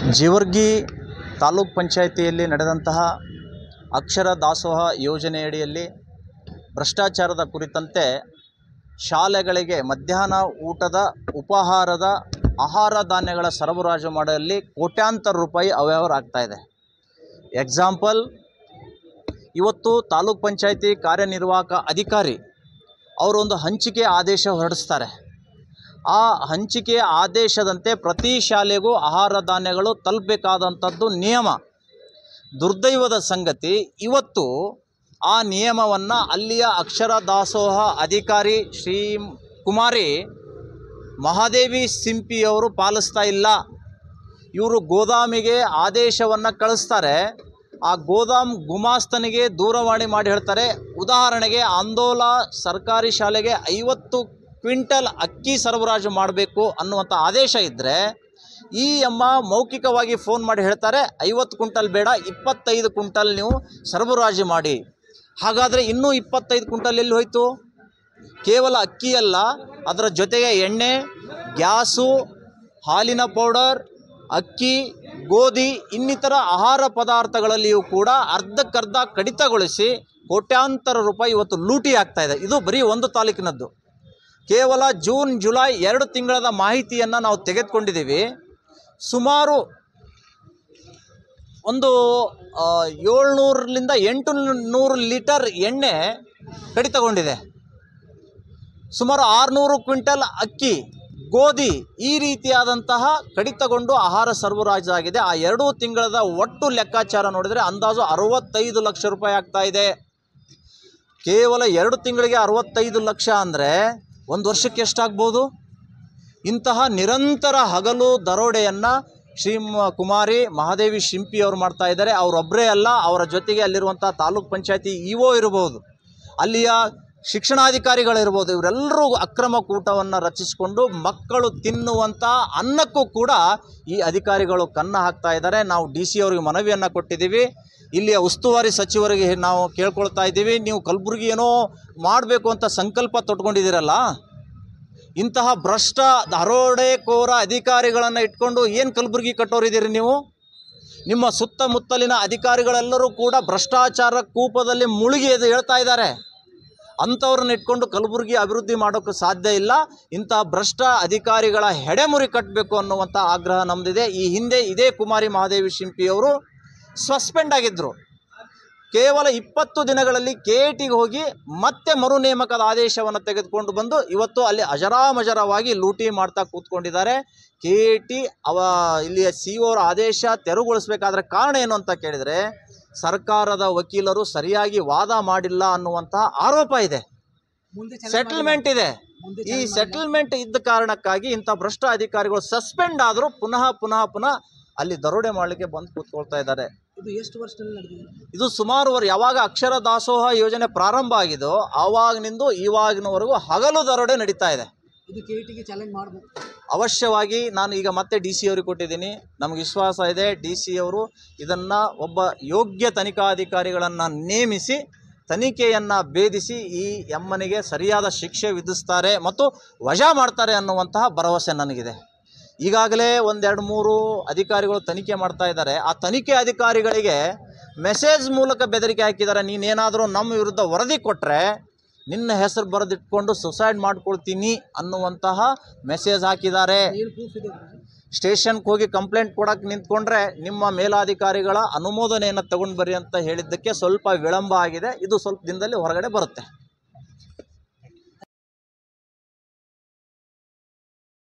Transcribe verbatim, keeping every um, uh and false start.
ಜೇವರ್ಗಿ ತಾಲೂಕ್ ಪಂಚಾಯಿತಿಯಲ್ಲಿ ನಡೆದಂತಹ ಅಕ್ಷರ ದಾಸೋಹ ಯೋಜನೆಯಡಿಯಲ್ಲಿ ಭ್ರಷ್ಟಾಚಾರದ ಕುರಿತಂತೆ ಶಾಲೆಗಳಿಗೆ ಮಧ್ಯಾಹ್ನ ಊಟದ ಉಪಹಾರದ ಆಹಾರ ಧಾನ್ಯಗಳ ಸರಬರಾಜು ಮಾಡುವಲ್ಲಿ ಕೋಟ್ಯಾಂತರ ರೂಪಾಯಿ ಅವ್ಯವಹಾರ ಆಗ್ತಾಯಿದೆ. ಎಕ್ಸಾಂಪಲ್, ಇವತ್ತು ತಾಲೂಕ್ ಪಂಚಾಯಿತಿ ಕಾರ್ಯನಿರ್ವಾಹಕ ಅಧಿಕಾರಿ ಅವರೊಂದು ಹಂಚಿಕೆ ಆದೇಶ ಹೊರಡಿಸ್ತಾರೆ. ಆ ಹಂಚಿಕೆ ಆದೇಶದಂತೆ ಪ್ರತಿ ಶಾಲೆಗೂ ಆಹಾರ ಧಾನ್ಯಗಳು ತಲುಪಬೇಕಾದಂಥದ್ದು ನಿಯಮ. ದುರ್ದೈವದ ಸಂಗತಿ, ಇವತ್ತು ಆ ನಿಯಮವನ್ನು ಅಲ್ಲಿಯ ಅಕ್ಷರ ದಾಸೋಹ ಅಧಿಕಾರಿ ಶ್ರೀ ಕುಮಾರಿ ಮಹಾದೇವಿ ಸಿಂಪಿಯವರು ಪಾಲಿಸ್ತಾ ಇಲ್ಲ. ಇವರು ಗೋದಾಮಿಗೆ ಆದೇಶವನ್ನು ಕಳಿಸ್ತಾರೆ. ಆ ಗೋದಾಮ್ ಗುಮಾಸ್ತನಿಗೆ ದೂರವಾಣಿ ಮಾಡಿ ಹೇಳ್ತಾರೆ, ಉದಾಹರಣೆಗೆ ಆಂದೋಲ ಸರ್ಕಾರಿ ಶಾಲೆಗೆ ಐವತ್ತು ಕ್ವಿಂಟಲ್ ಅಕ್ಕಿ ಸರಬರಾಜು ಮಾಡಬೇಕು ಅನ್ನುವಂಥ ಆದೇಶ ಇದ್ದರೆ, ಈ ಅಮ್ಮ ಮೌಖಿಕವಾಗಿ ಫೋನ್ ಮಾಡಿ ಹೇಳ್ತಾರೆ, ಐವತ್ತು ಕ್ವಿಂಟಲ್ ಬೇಡ, ಇಪ್ಪತ್ತೈದು ಕ್ವಿಂಟಲ್ ನೀವು ಸರಬರಾಜು ಮಾಡಿ. ಹಾಗಾದರೆ ಇನ್ನೂ ಇಪ್ಪತ್ತೈದು ಕ್ವಿಂಟಲ್ ಎಲ್ಲಿ ಹೋಯಿತು? ಕೇವಲ ಅಕ್ಕಿ ಅಲ್ಲ, ಅದರ ಜೊತೆಗೆ ಎಣ್ಣೆ, ಗ್ಯಾಸು, ಹಾಲಿನ ಪೌಡರ್, ಅಕ್ಕಿ, ಗೋಧಿ ಇನ್ನಿತರ ಆಹಾರ ಪದಾರ್ಥಗಳಲ್ಲಿಯೂ ಕೂಡ ಅರ್ಧಕ್ಕರ್ಧ ಕಡಿತಗೊಳಿಸಿ ಕೋಟ್ಯಾಂತರ ರೂಪಾಯಿ ಇವತ್ತು ಲೂಟಿ ಆಗ್ತಾಯಿದೆ. ಇದು ಬರೀ ಒಂದು ತಾಲೂಕಿನದ್ದು. ಕೇವಲ ಜೂನ್ ಜುಲೈ ಎರಡು ತಿಂಗಳ ಮಾಹಿತಿಯನ್ನು ನಾವು ತೆಗೆದುಕೊಂಡಿದ್ದೀವಿ. ಸುಮಾರು ಒಂದು ಏಳ್ನೂರರಿಂದ ಎಂಟು ನೂರು ಲೀಟರ್ ಎಣ್ಣೆ ಕಡಿತಗೊಂಡಿದೆ. ಸುಮಾರು ಆರುನೂರು ಕ್ವಿಂಟಲ್ ಅಕ್ಕಿ, ಗೋಧಿ ಈ ರೀತಿಯಾದಂತಹ ಕಡಿತಗೊಂಡು ಆಹಾರ ಸರಬರಾಜು ಆಗಿದೆ. ಆ ಎರಡೂ ತಿಂಗಳದ ಒಟ್ಟು ಲೆಕ್ಕಾಚಾರ ನೋಡಿದರೆ ಅಂದಾಜು ಅರವತ್ತೈದು ಲಕ್ಷ ರೂಪಾಯಿ ಆಗ್ತಾ ಇದೆ. ಕೇವಲ ಎರಡು ತಿಂಗಳಿಗೆ ಅರವತ್ತೈದು ಲಕ್ಷ ಅಂದರೆ ಒಂದು ವರ್ಷಕ್ಕೆ ಎಷ್ಟಾಗ್ಬೋದು? ಇಂತಹ ನಿರಂತರ ಹಗಲು ದರೋಡೆಯನ್ನು ಶ್ರೀ ಕುಮಾರಿ ಮಹಾದೇವಿ ಶಿಂಪಿ ಅವರು ಮಾಡ್ತಾ ಇದ್ದಾರೆ. ಅವರೊಬ್ಬರೇ ಅಲ್ಲ, ಅವರ ಜೊತೆಗೆ ಅಲ್ಲಿರುವಂಥ ತಾಲೂಕ್ ಪಂಚಾಯತಿ ಇ ಒ ಇರ್ಬೋದು, ಅಲ್ಲಿಯ ಶಿಕ್ಷಣಾಧಿಕಾರಿಗಳಿರ್ಬೋದು, ಇವರೆಲ್ಲರೂ ಅಕ್ರಮ ಕೂಟವನ್ನು ರಚಿಸಿಕೊಂಡು ಮಕ್ಕಳು ತಿನ್ನುವಂಥ ಅನ್ನಕ್ಕೂ ಕೂಡ ಈ ಅಧಿಕಾರಿಗಳು ಕನ್ನ ಹಾಕ್ತಾ ಇದ್ದಾರೆ. ನಾವು ಡಿ ಸಿ ಅವರಿಗೆ ಮನವಿಯನ್ನು ಕೊಟ್ಟಿದ್ದೀವಿ. ಇಲ್ಲಿಯ ಉಸ್ತುವಾರಿ ಸಚಿವರಿಗೆ ನಾವು ಕೇಳ್ಕೊಳ್ತಾ ಇದ್ದೀವಿ, ನೀವು ಕಲಬುರಗಿ ಏನೋ ಮಾಡಬೇಕು ಅಂತ ಸಂಕಲ್ಪ ತೊಟ್ಕೊಂಡಿದ್ದೀರಲ್ಲ, ಇಂತಹ ಭ್ರಷ್ಟ ದರೋಡೆಕೋರ ಅಧಿಕಾರಿಗಳನ್ನು ಇಟ್ಕೊಂಡು ಏನು ಕಲಬುರಗಿ ಕಟ್ಟೋರಿದ್ದೀರಿ ನೀವು? ನಿಮ್ಮ ಸುತ್ತಮುತ್ತಲಿನ ಅಧಿಕಾರಿಗಳೆಲ್ಲರೂ ಕೂಡ ಭ್ರಷ್ಟಾಚಾರ ಕೂಪದಲ್ಲಿ ಮುಳುಗಿ ಎದ್ದು ಹೇಳ್ತಾ ಇದ್ದಾರೆ. ಅಂಥವ್ರನ್ನ ಇಟ್ಕೊಂಡು ಕಲಬುರಗಿ ಅಭಿವೃದ್ಧಿ ಮಾಡೋಕ್ಕೆ ಸಾಧ್ಯ ಇಲ್ಲ. ಇಂತಹ ಭ್ರಷ್ಟ ಅಧಿಕಾರಿಗಳ ಹೆಡೆಮುರಿ ಕಟ್ಟಬೇಕು ಅನ್ನುವಂಥ ಆಗ್ರಹ ನಮ್ಮದಿದೆ. ಈ ಹಿಂದೆ ಇದೇ ಕುಮಾರಿ ಮಹಾದೇವಿ ಶಿಂಪಿಯವರು ಸಸ್ಪೆಂಡ್ ಆಗಿದ್ದರು. ಕೇವಲ ಇಪ್ಪತ್ತು ದಿನಗಳಲ್ಲಿ ಕೆ ಎ ಟಿಗೆ ಹೋಗಿ ಮತ್ತೆ ಮರು ನೇಮಕದ ಆದೇಶವನ್ನು ತೆಗೆದುಕೊಂಡು ಬಂದು ಇವತ್ತು ಅಲ್ಲಿ ಅಜರಾಮಜರವಾಗಿ ಲೂಟಿ ಮಾಡ್ತಾ ಕೂತ್ಕೊಂಡಿದ್ದಾರೆ. ಕೆ ಎ ಟಿ ಅವ ಇಲ್ಲಿಯ ಸಿ ಒ ಅವರ ಆದೇಶ ತೆರವುಗೊಳಿಸಬೇಕಾದ್ರೆ ಕಾರಣ ಏನು ಅಂತ ಕೇಳಿದರೆ, ಸರ್ಕಾರದ ವಕೀಲರು ಸರಿಯಾಗಿ ವಾದ ಮಾಡಿಲ್ಲ ಅನ್ನುವಂತಹ ಆರೋಪ ಇದೆ. ಸೆಟಲ್ಮೆಂಟ್ ಇದೆ. ಈ ಸೆಟಲ್ಮೆಂಟ್ ಇದ್ದ ಕಾರಣಕ್ಕಾಗಿ ಇಂಥ ಭ್ರಷ್ಟ ಅಧಿಕಾರಿಗಳು ಸಸ್ಪೆಂಡ್ ಆದರೂ ಪುನಃ ಪುನಃ ಪುನಃ ಅಲ್ಲಿ ದರೋಡೆ ಮಾಡಲಿಕ್ಕೆ ಬಂದು ಕೂತ್ಕೊಳ್ತಾ ಇದ್ದಾರೆ. ಇದು ಎಷ್ಟು ವರ್ಷದಲ್ಲಿ ನಡೆದಿದೆ? ಇದು ಸುಮಾರು ವರ್ ಯಾವಾಗ ಅಕ್ಷರ ದಾಸೋಹ ಯೋಜನೆ ಪ್ರಾರಂಭ ಆಗಿದೋ ಆವಾಗಿನಿಂದ ಇವಾಗಿನವರೆಗೂ ಹಗಲು ದರೋಡೆ ನಡೀತಾ ಇದೆ. ಇದು ಕೆ ಟಿಗೆ ಚಾಲೆಂಜ್ ಮಾಡಬೇಕು. ಅವಶ್ಯವಾಗಿ ನಾನು ಈಗ ಮತ್ತೆ ಡಿ ಸಿ ಅವರಿಗೆ ಕೊಟ್ಟಿದ್ದೀನಿ. ನಮಗೆ ವಿಶ್ವಾಸ ಇದೆ, ಡಿ ಸಿ ಅವರು ಇದನ್ನು ಒಬ್ಬ ಯೋಗ್ಯ ತನಿಖಾಧಿಕಾರಿಗಳನ್ನು ನೇಮಿಸಿ ತನಿಖೆಯನ್ನು ಭೇದಿಸಿ ಈ ಎಮ್ಮನಿಗೆ ಸರಿಯಾದ ಶಿಕ್ಷೆ ವಿಧಿಸ್ತಾರೆ ಮತ್ತು ವಜಾ ಮಾಡ್ತಾರೆ ಅನ್ನುವಂತಹ ಭರವಸೆ ನನಗಿದೆ. ಈಗಾಗಲೇ ಒಂದೆರಡು ಮೂರು ಅಧಿಕಾರಿಗಳು ತನಿಖೆ ಮಾಡ್ತಾ ಇದ್ದಾರೆ. ಆ ತನಿಖೆ ಅಧಿಕಾರಿಗಳಿಗೆ ಮೆಸೇಜ್ ಮೂಲಕ ಬೆದರಿಕೆ ಹಾಕಿದ್ದಾರೆ, ನೀನೇನಾದರೂ ನಮ್ಮ ವಿರುದ್ಧ ವರದಿ ಕೊಟ್ಟರೆ ನಿನ್ನ ಹೆಸರು ಬರೆದಿಟ್ಕೊಂಡು ಸುಸೈಡ್ ಮಾಡ್ಕೊಳ್ತೀನಿ ಅನ್ನುವಂತಹ ಮೆಸೇಜ್ ಹಾಕಿದ್ದಾರೆ. ಸ್ಟೇಷನ್ಗೆ ಹೋಗಿ ಕಂಪ್ಲೇಂಟ್ ಕೊಡೋಕ್ಕೆ ನಿಂತ್ಕೊಂಡ್ರೆ ನಿಮ್ಮ ಮೇಲಾಧಿಕಾರಿಗಳ ಅನುಮೋದನೆಯನ್ನು ತಗೊಂಡು ಬರ್ರಿ ಅಂತ ಹೇಳಿದ್ದಕ್ಕೆ ಸ್ವಲ್ಪ ವಿಳಂಬ ಆಗಿದೆ. ಇದು ಸ್ವಲ್ಪ ದಿನದಲ್ಲಿ ಹೊರಗಡೆ ಬರುತ್ತೆ.